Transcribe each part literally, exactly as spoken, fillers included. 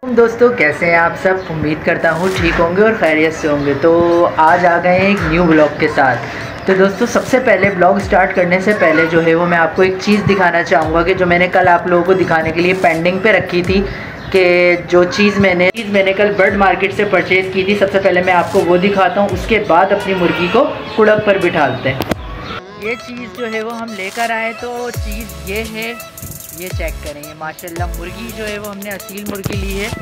दोस्तों कैसे हैं आप सब। उम्मीद करता हूँ ठीक होंगे और खैरियत से होंगे। तो आज आ गए हैं एक न्यू ब्लॉग के साथ। तो दोस्तों सबसे पहले ब्लॉग स्टार्ट करने से पहले जो है वो मैं आपको एक चीज़ दिखाना चाहूँगा कि जो मैंने कल आप लोगों को दिखाने के लिए पेंडिंग पे रखी थी, कि जो चीज़ मैंने चीज़ मैंने कल बर्ड मार्केट से परचेज़ की थी। सबसे पहले मैं आपको वो दिखाता हूँ, उसके बाद अपनी मुर्गी को कुड़क पर बिठाते हैं। ये चीज़ जो है वो हम लेकर आए, तो चीज़ ये है, ये चेक करें। ये माशाल्लाह मुर्गी जो है वो हमने असील मुर्गी ली है।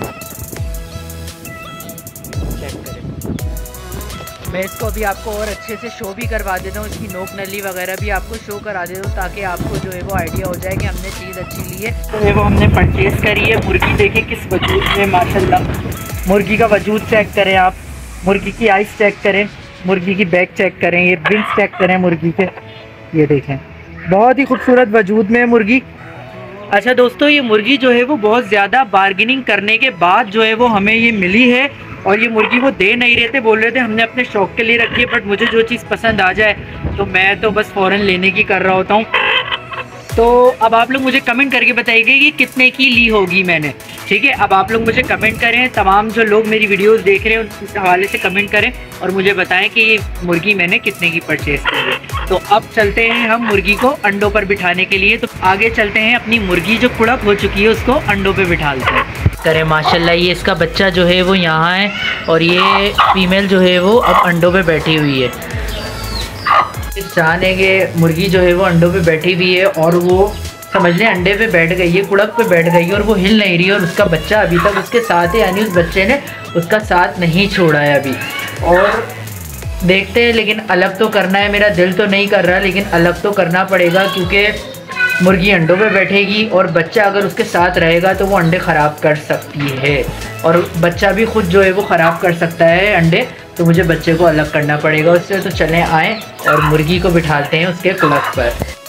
चेक करें, मैं इसको अभी आपको और अच्छे से शो भी करवा देता हूँ, इसकी नोक नली वगैरह भी आपको शो करा देता हूँ, ताकि आपको जो है वो आइडिया हो जाए कि हमने चीज़ अच्छी ली है। तो है वो हमने परचेज़ करी है। मुर्गी देखें किस वजूद में, माशाल्लाह मुर्गी का वजूद चेक करें आप, मुर्गी की आइस चेक करें, मुर्गी की बैक चेक करें, ये विंग्स चेक करें मुर्गी के, ये देखें बहुत ही खूबसूरत वजूद में है मुर्गी। अच्छा दोस्तों, ये मुर्गी जो है वो बहुत ज़्यादा बार्गेनिंग करने के बाद जो है वो हमें ये मिली है, और ये मुर्गी वो दे नहीं रहे थे, बोल रहे थे हमने अपने शौक़ के लिए रखी है, बट मुझे जो चीज़ पसंद आ जाए तो मैं तो बस फ़ौरन लेने की कर रहा होता हूँ। तो अब आप लोग मुझे कमेंट करके बताइएगा कि कितने की ली होगी मैंने, ठीक है। अब आप लोग मुझे कमेंट करें, तमाम जो लोग मेरी वीडियोस देख रहे हैं उस हवाले से कमेंट करें और मुझे बताएं कि ये मुर्गी मैंने कितने की परचेज़ की है। तो अब चलते हैं हम मुर्गी को अंडों पर बिठाने के लिए। तो आगे चलते हैं, अपनी मुर्गी जो कुड़क हो चुकी है उसको अंडों पर बिठाते हैं करें। माशाल्लाह ये इसका बच्चा जो है वो यहाँ है, और ये फीमेल जो है वो अब अंडों पे बैठी हुई है। जाने के मुर्गी जो है वो अंडों पे बैठी हुई है, और वो समझ लें अंडे पे बैठ गई है, कुड़क पे बैठ गई है, और वो हिल नहीं रही है, और उसका बच्चा अभी तक उसके साथ है, यानी उस बच्चे ने उसका साथ नहीं छोड़ा है अभी। और देखते हैं, लेकिन अलग तो करना है, मेरा दिल तो नहीं कर रहा, लेकिन अलग तो करना पड़ेगा, क्योंकि मुर्गी अंडों पे बैठेगी और बच्चा अगर उसके साथ रहेगा तो वो अंडे ख़राब कर सकती है, और बच्चा भी ख़ुद जो है वो ख़राब कर सकता है अंडे। तो मुझे बच्चे को अलग करना पड़ेगा उससे। तो चलें आएँ और मुर्गी को बिठाते हैं उसके कुड़क पर।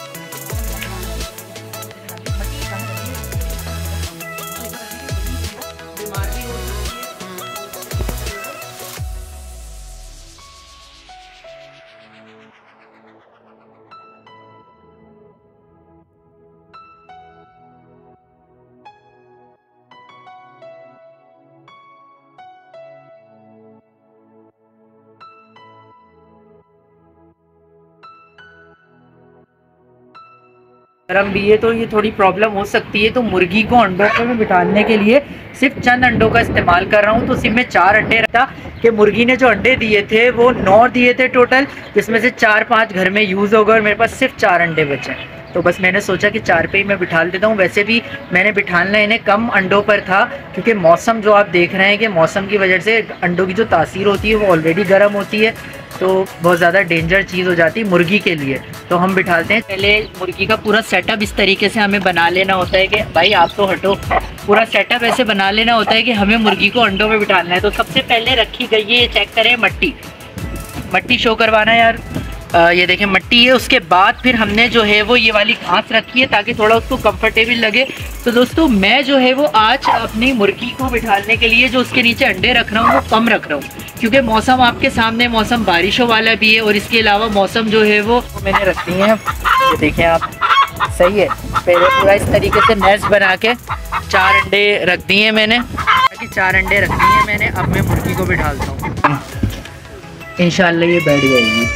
गर्म भी है तो ये थोड़ी प्रॉब्लम हो सकती है। तो मुर्गी को अंडों पे बिठाने के लिए सिर्फ चंद अंडों का इस्तेमाल कर रहा हूँ। तो सिर्फ में चार अंडे रखा कि मुर्गी ने जो अंडे दिए थे वो नौ दिए थे टोटल, जिसमें से चार पाँच घर में यूज़ हो गए और मेरे पास सिर्फ चार अंडे बचे। तो बस मैंने सोचा कि चार पे ही मैं बिठा देता हूँ। वैसे भी मैंने बिठाना इन्हें कम अंडों पर था, क्योंकि मौसम जो आप देख रहे हैं कि मौसम की वजह से अंडों की जो तासीर होती है वो ऑलरेडी गर्म होती है, तो बहुत ज़्यादा डेंजर चीज़ हो जाती है मुर्गी के लिए। तो हम बिठाते हैं। पहले मुर्गी का पूरा सेटअप इस तरीके से हमें बना लेना होता है कि भाई आप तो हटो, पूरा सेटअप ऐसे बना लेना होता है कि हमें मुर्गी को अंडों में बिठाना है। तो सबसे पहले रखी गई है, ये चेक करें, मट्टी मट्टी शो करवाना यार, आ, ये देखें मट्टी है। उसके बाद फिर हमने जो है वो ये वाली घास रखी है ताकि थोड़ा उसको कंफर्टेबल लगे। तो दोस्तों मैं जो है वो आज अपनी मुर्गी को बिठाने के लिए जो उसके नीचे अंडे रख रहा हूँ वो कम रख रहा हूँ, क्योंकि मौसम आपके सामने मौसम बारिशों वाला भी है, और इसके अलावा मौसम जो है वो मैंने रख दी है। ये देखें आप, सही है। पहले पूरा इस तरीके से नेस्ट बना के चार अंडे रख दिए मैंने, ताकि चार अंडे रख दिए मैंने। अब मैं मुर्गी को बिठाता हूँ, इंशाल्लाह ये बैठ जाएगी,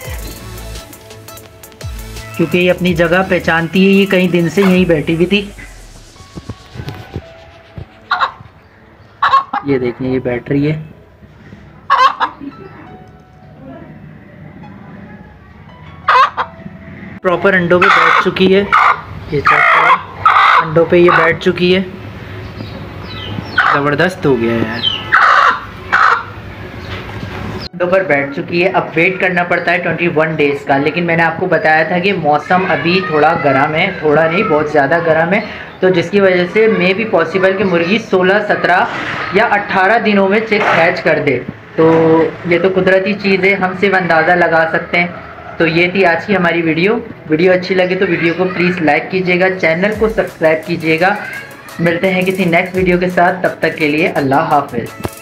क्योंकि ये अपनी जगह पहचानती है। ये कई दिन से यहीं बैठी हुई थी। ये देखें ये बैठ रही है। प्रॉपर अंडों पे बैठ चुकी है, ये चेक करें, अंडों पे ये बैठ चुकी है। ज़बरदस्त हो गया यार, अंडों पर बैठ चुकी है। अब वेट करना पड़ता है इक्कीस डेज़ का, लेकिन मैंने आपको बताया था कि मौसम अभी थोड़ा गर्म है, थोड़ा नहीं बहुत ज़्यादा गर्म है, तो जिसकी वजह से मे भी पॉसिबल कि मुर्गी सोलह सत्रह या अट्ठारह दिनों में चिक्स हैच कर दे। तो ये तो कुदरती चीज़ है, हम सिर्फ अंदाज़ा लगा सकते हैं। तो ये थी आज की हमारी वीडियो। वीडियो अच्छी लगे तो वीडियो को प्लीज़ लाइक कीजिएगा, चैनल को सब्सक्राइब कीजिएगा। मिलते हैं किसी नेक्स्ट वीडियो के साथ, तब तक के लिए अल्लाह हाफ़िज़।